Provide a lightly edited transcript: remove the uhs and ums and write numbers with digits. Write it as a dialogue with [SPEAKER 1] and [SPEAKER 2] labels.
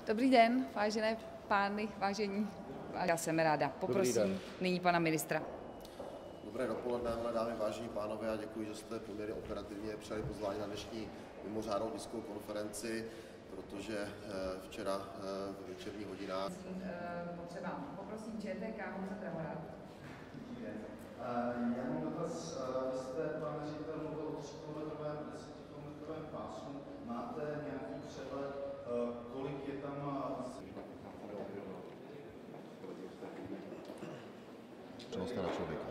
[SPEAKER 1] Dobrý den, vážené pány, vážení. Já jsem ráda. Poprosím nyní pana ministra.
[SPEAKER 2] Dobré dopoledne, dámy, vážení pánové, a děkuji, že jste poměrně operativně přijali pozvání na dnešní mimořádnou tiskovou konferenci, protože včera v večerních hodinách...
[SPEAKER 1] Poprosím ČTK, Honza Trahora.
[SPEAKER 3] Já mám dotaz, vy jste, pane ředitel, mluvil o 3kilometrovém, 10kilometrovém pásu. Máte nějaký přehled, kolik je tam...
[SPEAKER 2] Přenosná na člověka.